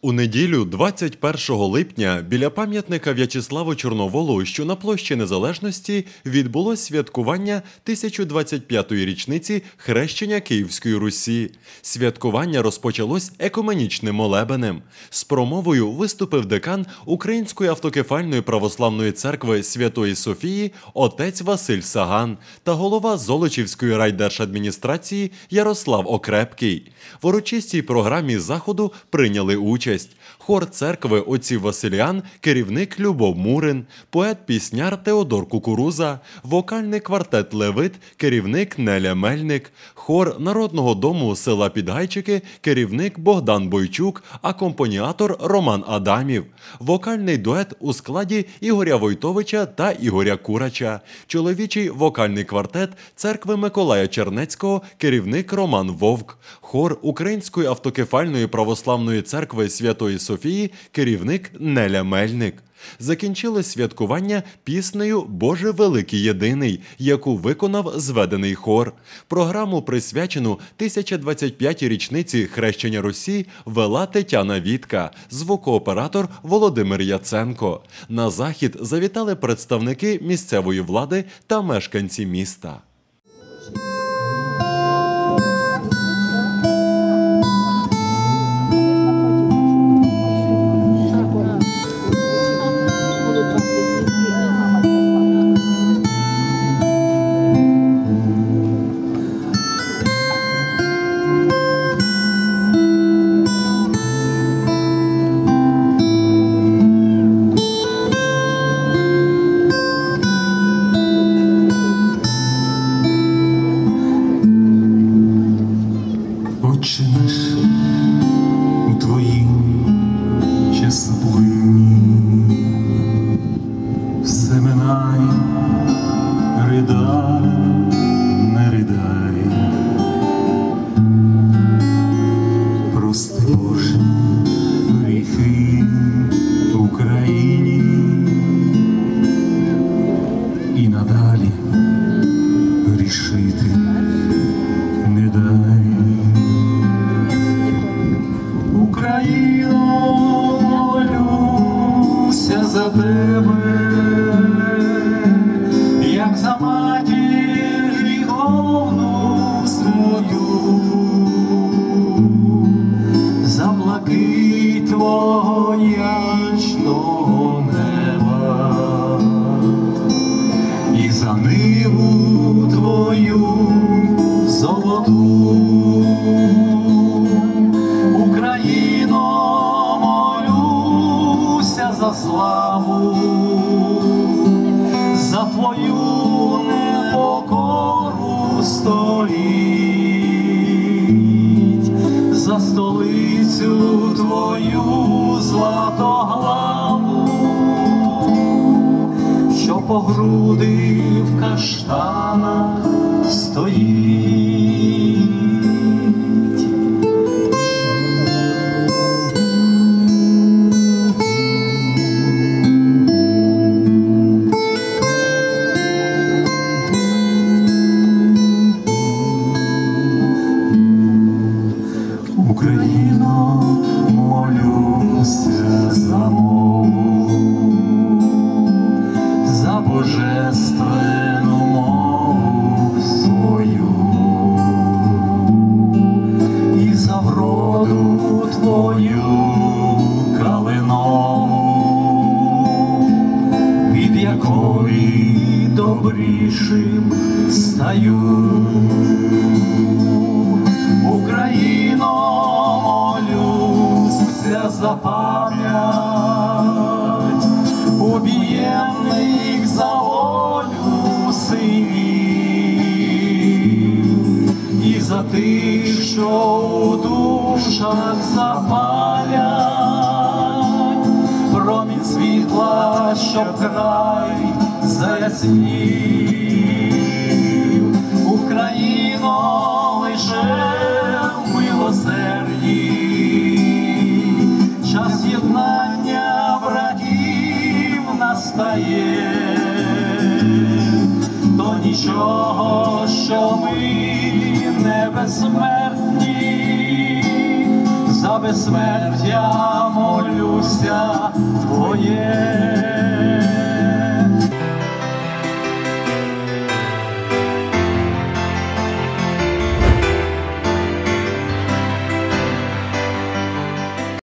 У неділю, 21 липня, біля пам'ятника В'ячеславу Чорноволу, що на площі Незалежності, відбулось святкування 1025-ї річниці хрещення Київської Русі. Святкування розпочалось екуменічним молебенем. З промовою виступив декан Української автокефальної православної церкви Святої Софії отець Василь Саган та голова Золочівської райдержадміністрації Ярослав Окрепкий. В урочистій програмі заходу прийняли участь хор церкви отців Василіан, керівник Любов Мурин, поет-пісняр Теодор Кукуруза, вокальний квартет «Левит», керівник Неля Мельник, хор Народного дому села Підгайчики, керівник Богдан Бойчук, акомпаніатор Роман Адамів, вокальний дует у складі Ігоря Войтовича та Ігоря Курача, чоловічий вокальний квартет церкви Миколая Чернецького, керівник Роман Вовк, хор Української автокефальної православної церкви Святої Софії, керівник Неля Мельник. Закінчилось святкування піснею «Боже великий єдиний», яку виконав зведений хор. Програму, присвячену 1025-й річниці хрещення Русі, вела Тетяна Вітка, звукооператор Володимир Яценко. На захід завітали представники місцевої влади та мешканці міста. Отче наш, у Твоїм часовині все минає, ридай, не ридай. Прости, Боже, гріхи Україні і надалі грішити не дай. Україно, молюся за тебе, як за матір гріховну свою, за блакить твого ясного неба і за ниву твою золоту. Україно, молюся за славу, за твою непокору століть, за столицю твою златоглаву, що по груди в каштанах стоїть. Україно, молюся за мову, за божественну мову свою і за вроду твою калинову, від якої добрішим стаю. Україно, молюся за пам'ять убієнних за волю синів і за тих, що у душах запалять промінь світла, щоб край заяснів. Україно, лише в милосерді час єднання братів настає, то нічого, що ми не безсмертні, за безсмертя